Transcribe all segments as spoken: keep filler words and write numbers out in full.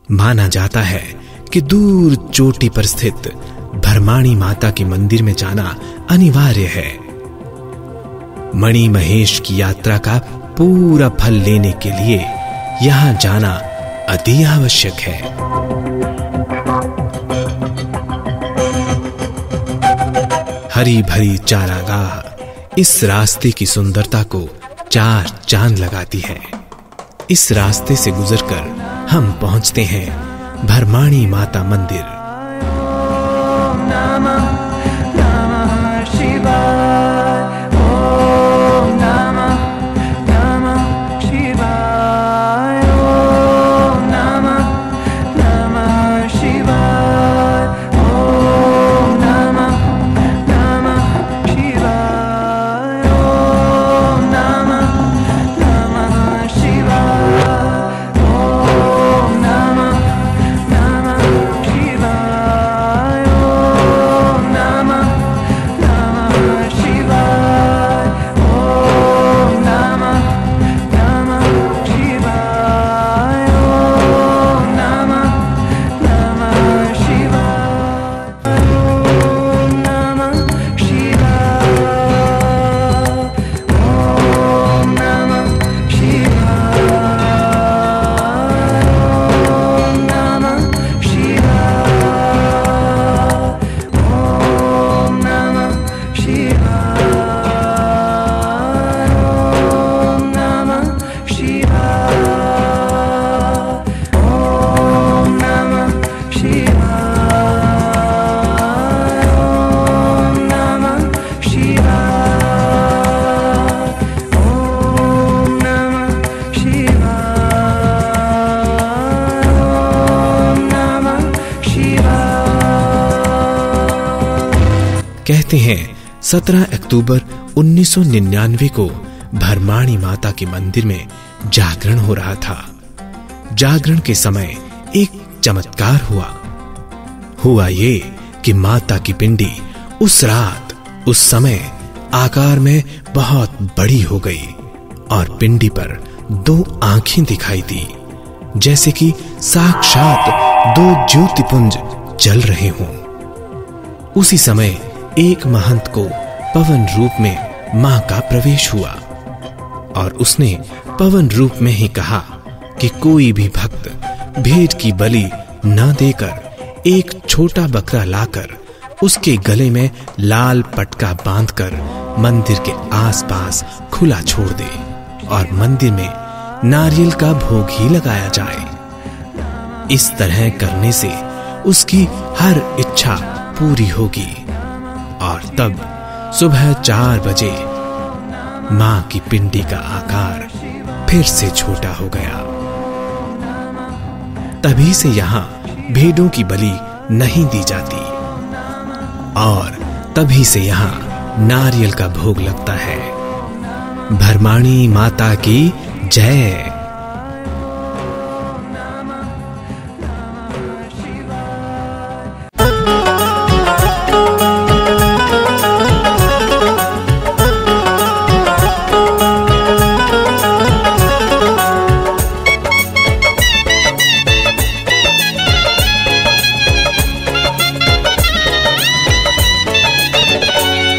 माना जाता है कि दूर चोटी पर स्थित भरमाणी माता के मंदिर में जाना अनिवार्य है। मणि महेश की यात्रा का पूरा फल लेने के लिए यहां जाना अति आवश्यक है। हरी भरी चारागाह इस रास्ते की सुंदरता को चार चांद लगाती है। इस रास्ते से गुजरकर हम पहुंचते हैं भरमाणी माता मंदिर। कहते हैं सत्रह अक्टूबर उन्नीस सौ निन्यानवे को भरमाणी माता के मंदिर में जागरण हो रहा था। जागरण के समय एक चमत्कार हुआ। हुआ ये कि माता की पिंडी उस रात उस समय आकार में बहुत बड़ी हो गई और पिंडी पर दो आंखें दिखाई दी, जैसे कि साक्षात दो ज्योतिपुंज जल रहे हों। उसी समय एक महंत को पवन रूप में मां का प्रवेश हुआ और उसने पवन रूप में ही कहा कि कोई भी भक्त भेंट की बलि न देकर एक छोटा बकरा लाकर उसके गले में लाल पटका बांधकर मंदिर के आसपास खुला छोड़ दे और मंदिर में नारियल का भोग ही लगाया जाए। इस तरह करने से उसकी हर इच्छा पूरी होगी। और तब सुबह चार बजे मां की पिंडी का आकार फिर से छोटा हो गया। तभी से यहां भेड़ों की बलि नहीं दी जाती और तभी से यहां नारियल का भोग लगता है। भरमाणी माता की जय।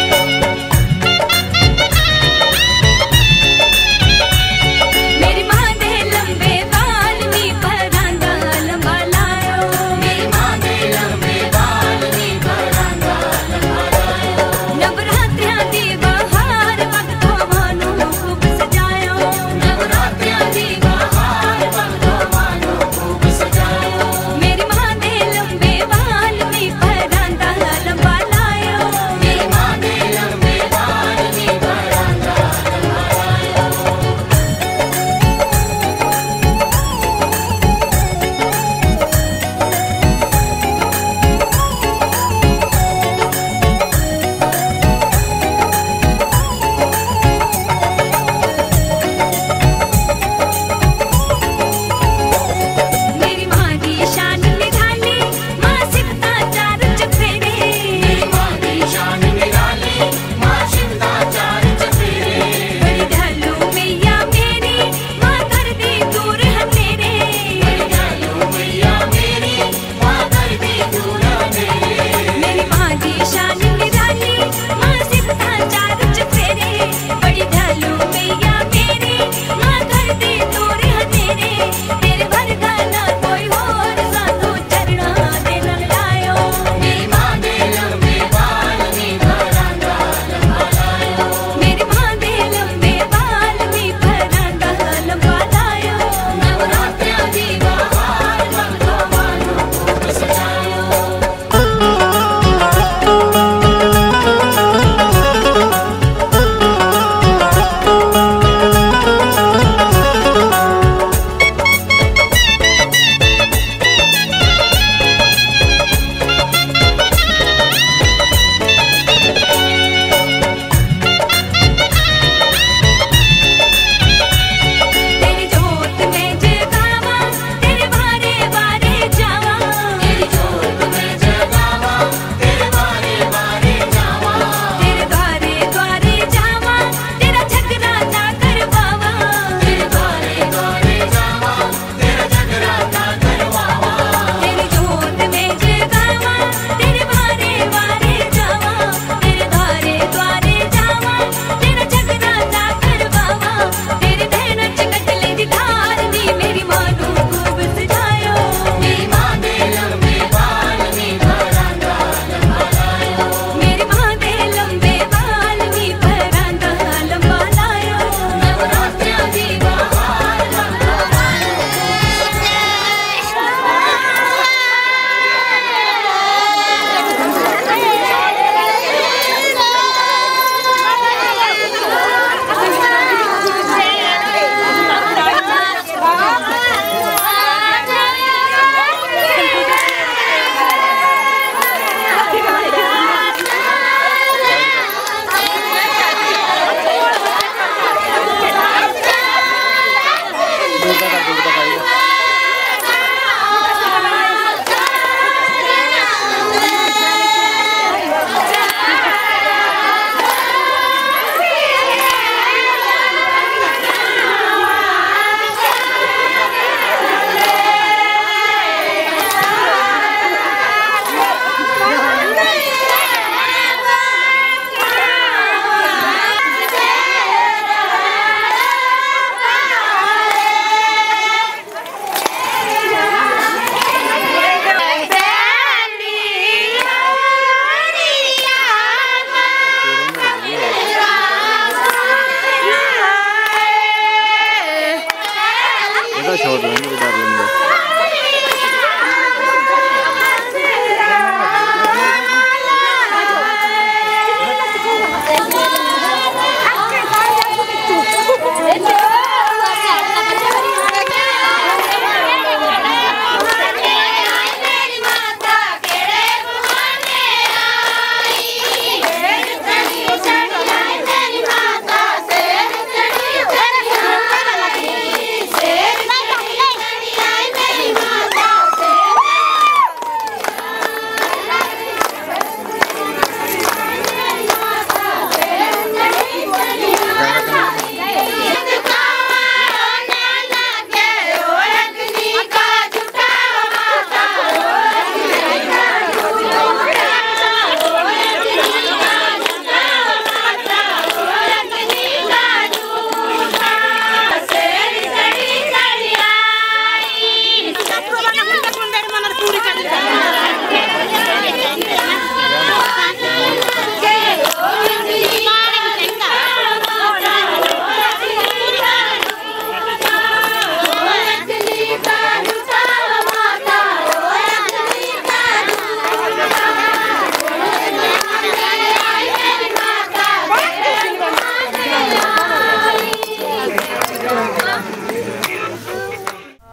मेरी माँ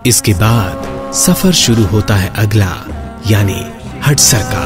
इसके बाद सफर शुरू होता है अगला, यानी हडसर का।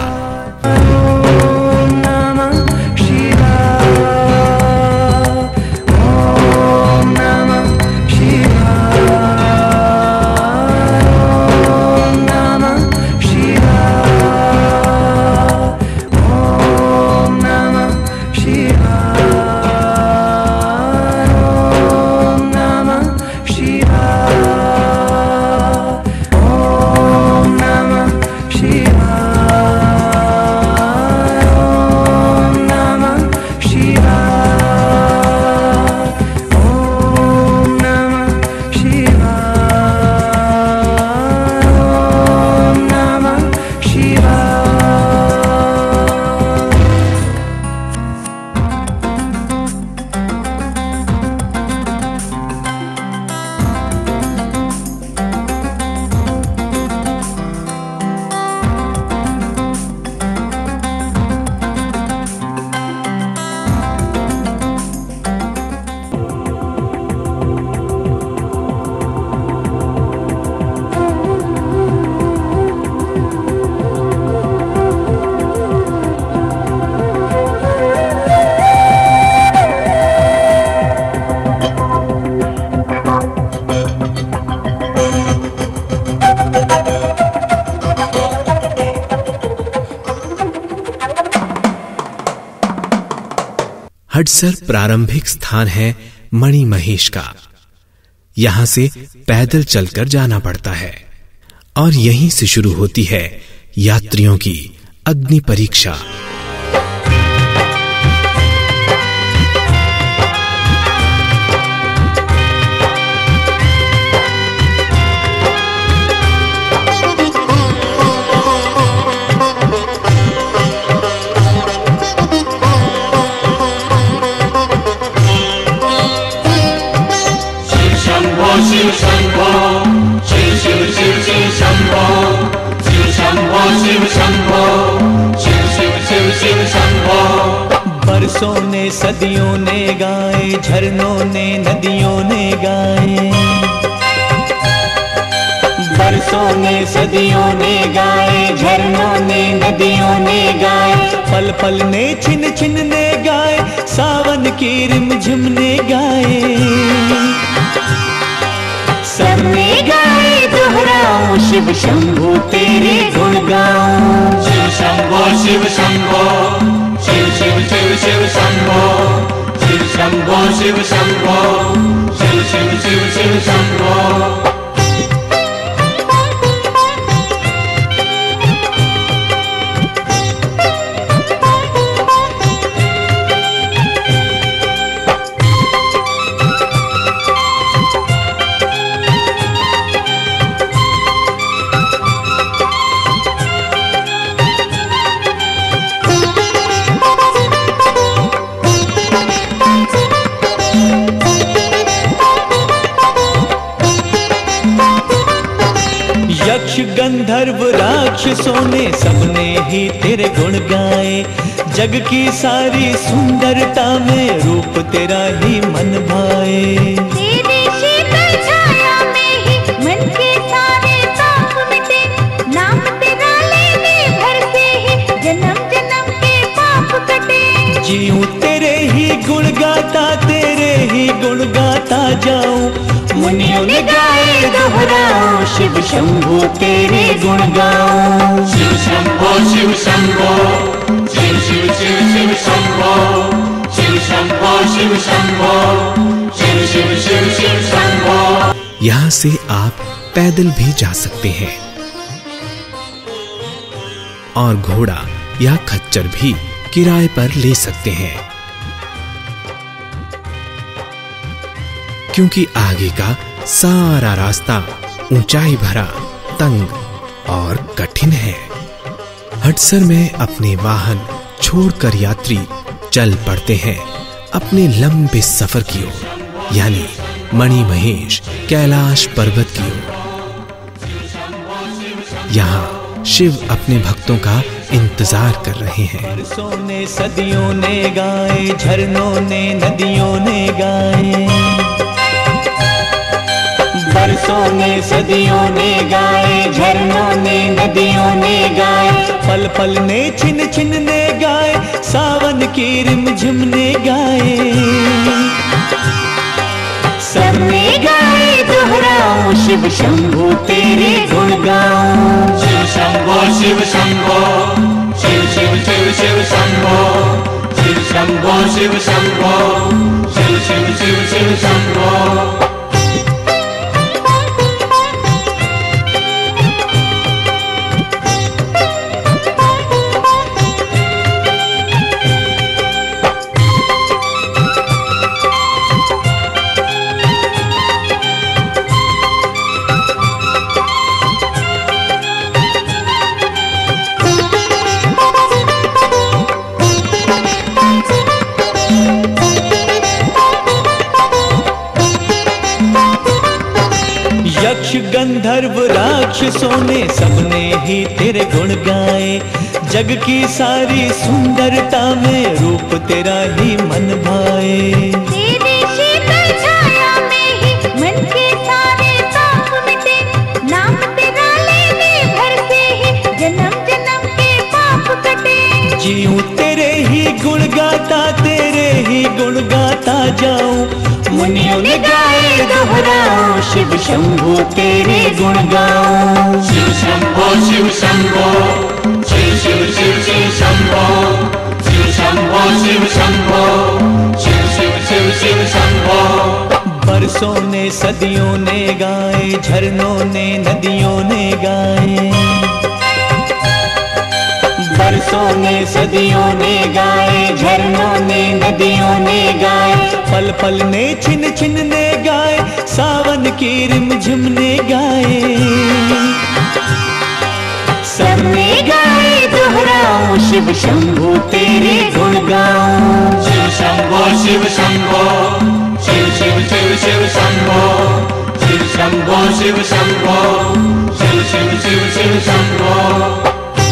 हडसर प्रारंभिक स्थान है मणिमहेश का। यहां से पैदल चलकर जाना पड़ता है और यहीं से शुरू होती है यात्रियों की अग्नि परीक्षा। शिव शंभो शिव शिव शिव शिव शंभो शिव शंभो शिव शंभो शिव शिव शिव शिव शंभो। बरसों ने सदियों ने गाए, झरनों ने नदियों ने गाए, बरसों ने सदियों ने गाए, झरनों ने नदियों ने गाए, पल पल ने छिन छिन ने गाए, सावन की रिमझिम ने गाए, सबने गाए दोहराऊं शिव शंभो तेरे गुण गाऊं। शिव शंभो शिव शंभो शिव शिव शिव शिव शंभो शिव शंभो शिव शंभो शिव शिव शिव शिव शंभो। यक्ष गंधर्व राक्षसों ने सबने ही तेरे गुण गाए, जग की सारी सुंदरता में रूप तेरा ही मन भाए। तेरे शीतल छाया में ही मन के सारे पाप मिटे, नाम तेरा लेने भर से ही जन्म जन्म के पाप कटे। जीऊं तेरे ही गुण गाता, तेरे ही गुण गाता जाऊं, मुनियों ने गाए दोहराऊं शिव शंभो तेरे गुण गाऊं। शिव शंभो शिव शंभो शिव शिव शिव शिव शंभो शिव शंभो शिव शंभो शिव शिव शिव शिव शंभो। यहां से आप पैदल भी जा सकते हैं और घोड़ा या खच्चर भी किराए पर ले सकते हैं, क्योंकि आगे का सारा रास्ता ऊंचाई भरा, तंग और कठिन है। हडसर में अपने वाहन छोड़कर यात्री चल पड़ते हैं अपने लंबे सफर की ओर, यानी मणिमहेश कैलाश पर्वत की ओर। यहाँ शिव अपने भक्तों का इंतजार कर रहे हैं। बरसों ने सदियों ने गाए, झरनों ने नदियों ने गाए, बरसों ने सदियों ने गाए, झरनों ने नदियों ने गाए, पल पल ने छिन छिन ने गाए, सावन की रिमझिम ने गाए। सबने गाए दोहराऊं शिव शंभू तेरे गुण गाऊं। शिव शंभो शिव शंभो शिव शिव शिव शिव शंभो शिव शंभो शिव शंभो शिव शिव शिव शिव शंभो। यक्ष गंधर्व राक्षसों ने सबने ही तेरे गुण गाए, जग की सारी सुंदरता में रूप तेरा ही मन भाए। तेरे शीतल छाया में ही मन के सारे ताप मिटे, नाम तेरा लेने भर से ही जन्म जन्म के पाप कटे। जीऊं तेरे ही गुण गाता, तेरे ही गुण गाता जाऊं, मुनियों ने गाए दोहराऊं शिव शंभू तेरे गुण गाऊं। शिव शंभो शिव शंभो शिव शिव शिव शिव शंभो शिव शंभो शिव शंभो शिव शिव शिव शिव शंभो। बरसों ने सदियों ने गाए, झरनों ने नदियों ने गाए, बरसों ने सदियों ने गाए, झरनों ने नदियों ने गाए, पल पल ने छिन छिन ने गाए, सावन की रिमझिम ने गाए। सबने गाए दोहराऊं शिव शंभू तेरे गुण गाऊं। शिव शंभो शिव शंभो शिव शिव शिव शिव शंभो शिव शंभो शिव शंभो शिव शिव शिव शिव शंभो।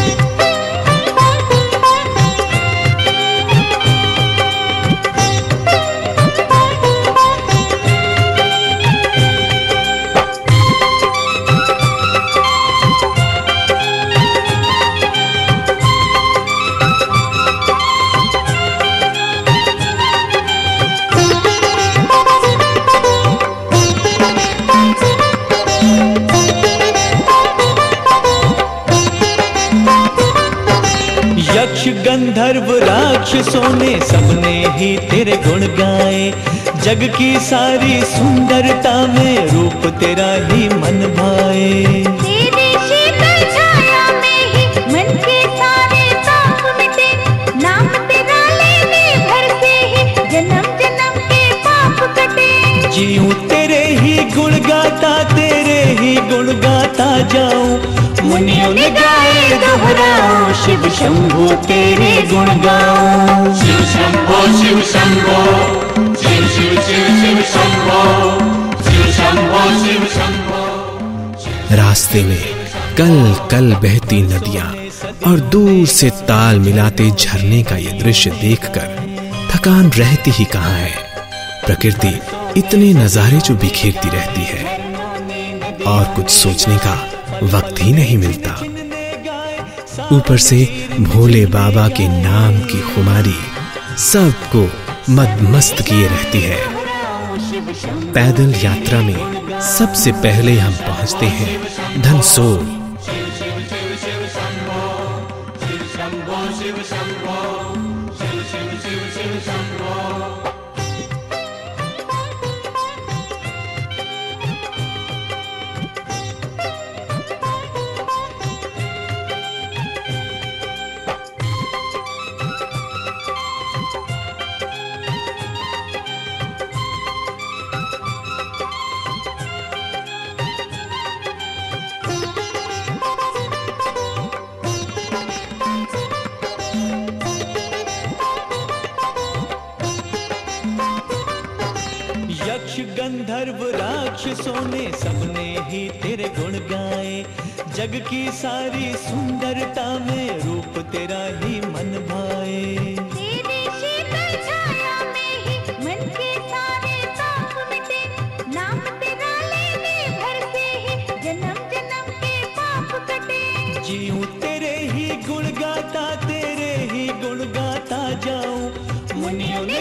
यक्ष गंधर्व राक्षसों ने सबने ही तेरे गुण गाए, जग की सारी सुंदरता में रूप तेरा ही मन भाए। तेरे शीतल छाया में ही मन के सारे ताप मिटे, नाम तेरा लेने भर से ही जन्म जन्म के पाप कटे। जीऊं तेरे ही गुण गाता, तेरे ही गुण गाता जाऊं, मुनियों ने गाए दोहराऊं शिव शंभू तेरे गुण गाऊं। शिव शंभो शिव शंभो शिव शिव शिव शिव शंभो शिव शंभो शिव शंभो। रास्ते में कल कल बहती नदियां और दूर से ताल मिलाते झरने का ये दृश्य देखकर थकान रहती ही कहाँ है। प्रकृति इतने नजारे जो बिखेरती रहती है और कुछ सोचने का वक्त ही नहीं मिलता। ऊपर से भोले बाबा के नाम की खुमारी सबको मदमस्त किए रहती है। पैदल यात्रा में सबसे पहले हम पहुंचते हैं धनसोर। यक्ष गंधर्व राक्षसों ने सबने ही तेरे गुण गाए, जग की सारी सुंदरता में रूप तेरा ही मन भाए। तेरे शीतल छाया में ही मन के सारे ताप मिटे, नाम तेरा लेने भर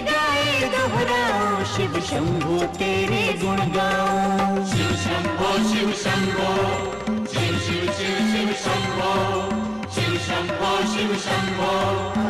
गाए दोहराओ, शिव शंभो तेरे गुण गाओ। शिव शंभो शिव शंभो, शिव शिव शिव शिव शंभो, शिव शंभो शिव शंभो।